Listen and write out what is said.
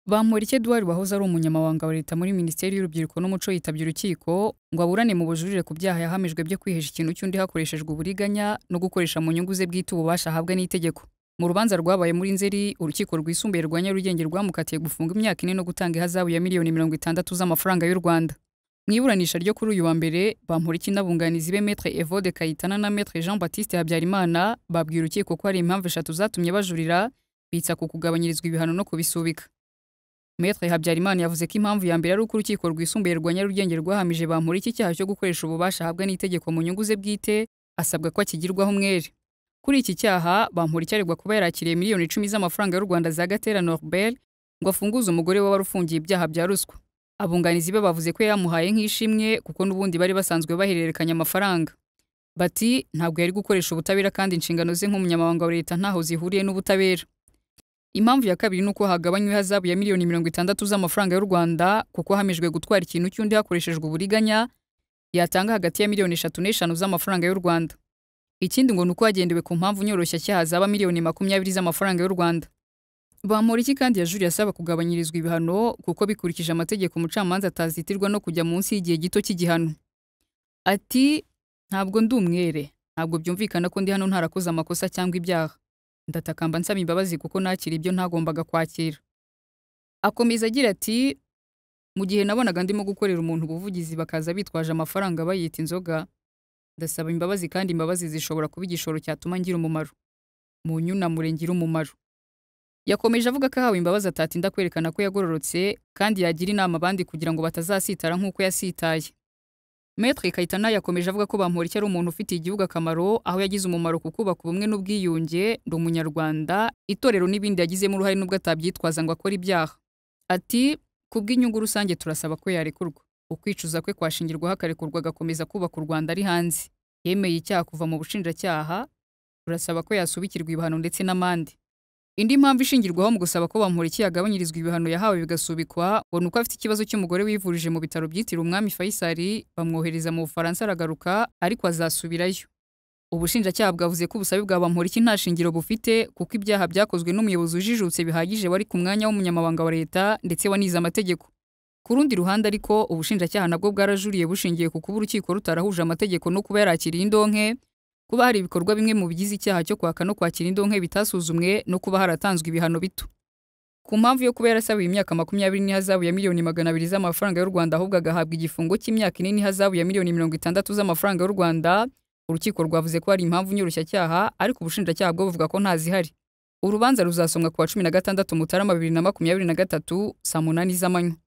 Bamporiki Edouard wahoze ari umunyamabanga wa leta muri Minisiteri y'Urubyiruko n'Umuco yitabye urukiko ngo aburane mu bujurire ku byaha yahamijwe byo kwihesha ikintu cy'undi hakoreshejwe uburiganya no gukoresha mu nyungu ze bwite ububasha ahabwa n'itegeko. Mu rubanza rwabaye muri Nzeri, urukiko rwisumbuye rwa Nyarugenge rwamukatiye gufunga imyaka 4 no gutanga ihazabu ya miliyoni 60 z'amafaranga y'u Rwanda. Mu iburanisha ryo kuri uyu wa mbere, Bamporiki n'abunganizi be Maître Evode Kayitana na Maître Jean Baptiste Habyarimana babwiye urukiko ko ari impamvu 3 zatumye bajurira, bitsa ku kugabanyirizwa ibihano no kubisubika. Maître Habyarimana yavuze ko impamvu ya mbere ari uko urukiko rwisumbuye rwa Nyarugenge rwahamije Bamporiki icyaha cyo gukoresha ububasha ahabwa n'itegeko mu nyungu ze bwite, asabwa ko akigirwaho umwere. Kuri iki cyaha, Bamporiki aregwa kuba yarakiriye miliyoni 10 z'amafaranga y'u Rwanda za Gatera Norbert ngo afunguze umugore we wari ufungiye ibyaha bya ruswa. Abunganizi be bavuze ko yamuhaye nk'ishimwe kuko n'ubundi bari basanzwe bahererekanya amafaranga. Bati ntabwo yari gukoresha ubutabera kandi inshingano ze nk'umunyamabanga wa leta ntaho zihuriye n'ubutabera. Impamvu ya kabiri nuko hagabanywe ihazabu ya miliyoni 60 z'amafaranga y'u Rwanda kuko hamijwe gutwara ikintu cy'undi hakoreshejwe uburiganya, yatanga hagati ya miliyoni 3 n'eshanu z'amafaranga y'u Rwanda. Ikindi ngo nuko hagendewe ku mpamvu nyoroshya cyaha zaba miliyoni 20 z'amafaranga y'u Rwanda. Bamporiki kandi yajuriye asaba kugabanyirizwa ibihano kuko bikurikije amategeko umucamanza atazitirwa no kujya munsi y'igihe gito cy'igihano. Ati ntabwo ndi umwere, ntabwo byumvikana ko ndi hano ntarakoze amakosa cyangwa ibyaha. Ndatakamba nsaba imbabazi kuko nakira ibyo ntagombaga kwakira. Akomeza agira ati mu gihe nabonaga ndimo gukorera umuntu ubuvugizi bakaza bitwaje amafaranga bayita inzoga, ndasaba imbabazi kandi imbabazi zishobora kuba igishoro cyatuma ngira umumaro. Mu nyunamure ngira umumaro. Yakomeje avuga ko ahawe imbabazi atatinda kwerekana ko yagororotse kandi yagira inama abandi kugira ngo batazasitara nk'uko yasitaye. Maître Kayitana yakomeje avuga ko Bamporiki ari umuntu ufitiye igihugu akamaro, aho yagize umumaro ku kubaka ubumwe n'ubwiyunge, ndi umunyarwanda, itorero n'ibindi yagizemo uruhare nubwo atabyitwaza ngo akora ibyaha. Ati kubw'inyungu rusange turasaba ko yarekurwa. Ukwicuza kwe kwashingirwaho akarekurwa agakomeza kubaka u Rwanda ari hanze. Yemeye icyaha kuva mu bushinjacyaha, turasaba ko yasubikirwa ibihano ndetse n'amande. Indi mpamvu ishingirwaho mu gusaba ko Bamporiki yagabanyirizwa ibihano yahawe bigasubikwa ngo nuko afite ikibazo cy'umugore wivurije mu bitaro byitiriwe Umwami Faisal, bamwohereza mu Bufaransa aragaruka ariko azasubirayo. Ubushinjacyaha bwavuze ko ubusabe bwa Bamporiki nta shingiro bufite kuko ibyaha byakozwe n'umuyobozi ujijutse bihagije wari ku mwanya w'umunyamabanga wa leta ndetse wanize amategeko. Ku rundi ruhande ariko ubushinjacyaha nabwo bwarajuriye bushingiye ku kuba urukiko rutarahuje amategeko no kuba yarakiriye indonke, kuba hari ibikorwa bimwe mu bigize icyaha cyo kwaka no kwakira indonke bitasuzumwe no kuba haratanzwe ibihano bito. Ku mpamvu yo kuba yarasabiye imyaka 20 n'ihazabu ya miliyoni 200 z'amafaranga y'u Rwanda ahubwo agahabwa igifungo cy'imyaka 4 n'ihazabu ya miliyoni 60 z'amafaranga y'u Rwanda, urukiko rwavuze ko hari impamvu nyoroshya cyaha ariko ubushinjacyaha bwo buvuga ko ntazihari. Urubanza ruzasomwa ku wa 16 Mutarama 2023 saa 8 z'amanywa.